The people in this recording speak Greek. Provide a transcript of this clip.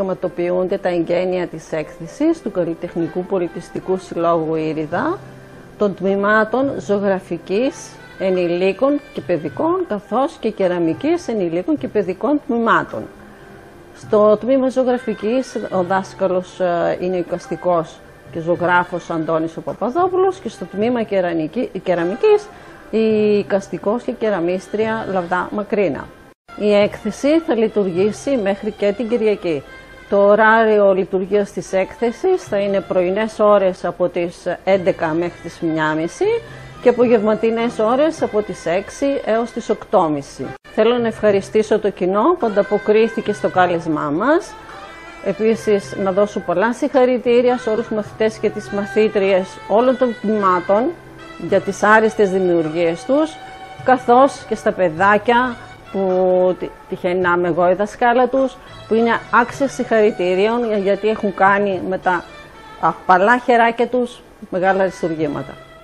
πραγματοποιούνται τα εγγένεια της έκθεσης του Καλλιτεχνικού Πολιτιστικού Συλλόγου Ήριδα των τμήματων ζωγραφικής ενηλίκων και παιδικών, καθώς και κεραμικής ενηλίκων και παιδικών τμήματων. Στο τμήμα ζωγραφικής ο δάσκαλος είναι ο οικαστικός και ζωγράφος Αντώνης ο Παπαδόπουλος και στο τμήμα κεραμικής η οικαστικός και κεραμίστρια Λαβδά Μακρίνα. Η έκθεση θα λειτουργήσει μέχρι και την Κυριακή. Το ωράριο λειτουργίας της έκθεσης θα είναι πρωινές ώρες από τις 11 μέχρι τις 1.30 και απογευματινές ώρες από τις 6 έως τις 8.30. Θέλω να ευχαριστήσω το κοινό που ανταποκρίθηκε στο κάλεσμά μας. Επίσης να δώσω πολλά συγχαρητήρια σε όλους τους μαθητές και τις μαθήτριες όλων των τμήματων για τις άριστες δημιουργίες τους, καθώς και στα παιδάκια που τυχαίνει να είμαι εγώ η δασκάλα τους, που είναι άξια συγχαρητήριων γιατί έχουν κάνει με τα απαλά χεράκια τους μεγάλα αριστουργήματα.